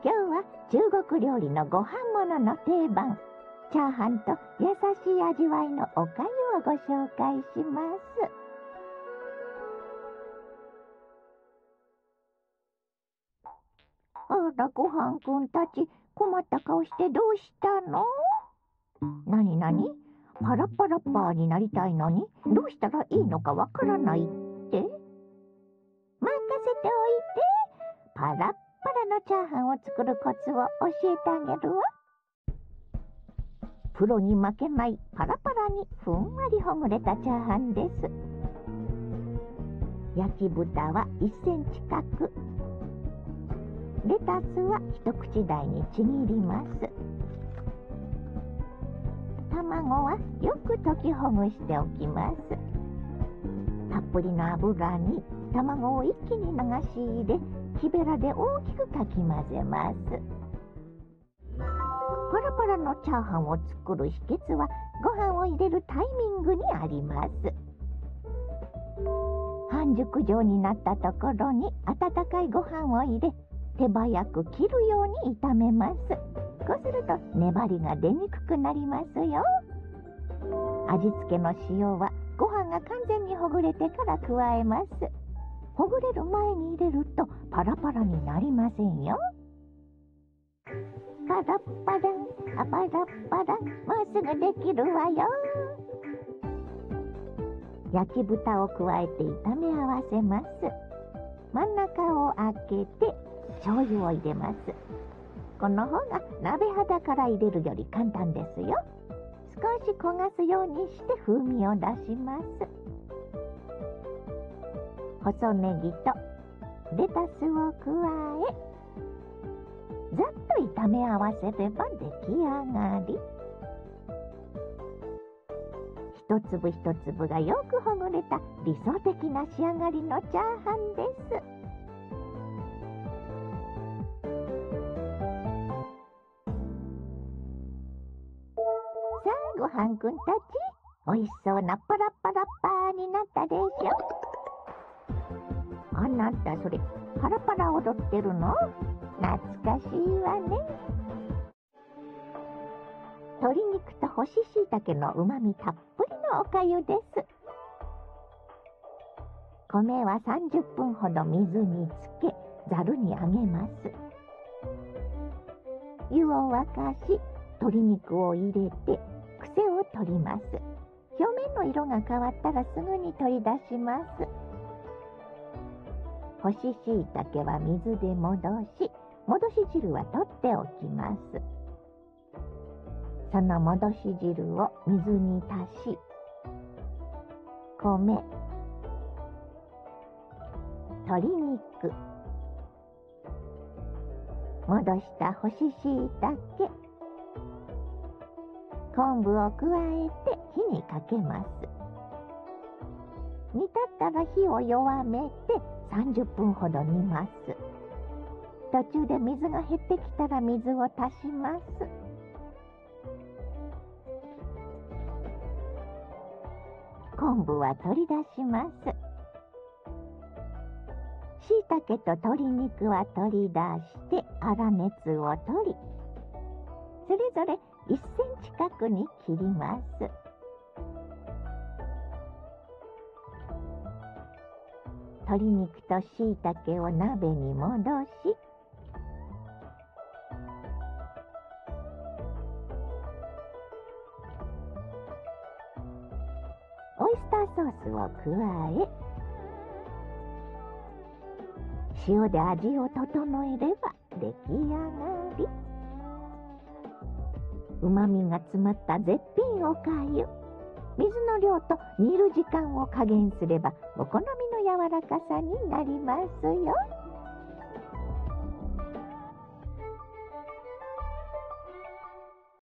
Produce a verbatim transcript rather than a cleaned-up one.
今日は中国料理のご飯物の定番、チャーハンと優しい味わいのおかゆをご紹介します。あら、ごはんくんたち、困った顔してどうしたの？なになに？パラッパラッパーになりたいのに、どうしたらいいのかわからないって？任せておいて。パラッパラのチャーハンを作るコツを教えてあげるわ。プロに負けないパラパラにふんわりほぐれたチャーハンです。焼き豚はいっセンチ角、レタスは一口大にちぎります。卵はよく溶きほぐしておきます。たっぷりの油に卵を一気に流し入れ、木べらで大きくかき混ぜます。パラパラのチャーハンを作る秘訣は、ご飯を入れるタイミングにあります。半熟状になったところに温かいご飯を入れ、手早く切るように炒めます。こうすると粘りが出にくくなりますよ。味付けの塩はご飯が完全にほぐれてから加えます。ほぐれる前に入れるとパラパラになりませんよ。パラッパラ、あパラッパラ、もうすぐできるわよ。焼き豚を加えて炒め合わせます。真ん中を開けて醤油を入れます。この方が鍋肌から入れるより簡単ですよ。少し焦がすようにして風味を出します。細ネギとレタスを加え、ざっと炒め合わせれば出来上がり。一粒一粒がよくほぐれた理想的な仕上がりのチャーハンです。さあ、ごはんくんたち、おいしそうなパラッパラッパーになったでしょ。あなた、それパラパラ踊ってるの？懐かしいわね。鶏肉と干し椎茸のうまみたっぷりのおかゆです。米はさんじゅっぷんほど水につけ、ざるにあげます。湯を沸かし、鶏肉を入れて癖を取ります。表面の色が変わったらすぐに取り出します。干し椎茸は水で戻し、戻し汁は取っておきます。その戻し汁を水に足し、米、鶏肉、戻した干し椎茸、昆布を加えて火にかけます。煮立ったら火を弱めてさんじゅっぷんほど煮ます。途中で水が減ってきたら水を足します。昆布は取り出します。椎茸と鶏肉は取り出して粗熱を取り、それぞれいっセンチ角に切ります。鶏肉と椎茸を鍋に戻し、オイスターソースを加え、塩で味を整えれば出来上がり。うまみが詰まった絶品おかゆ。水の量と煮る時間を加減すればお好みの柔らかさになりますよ。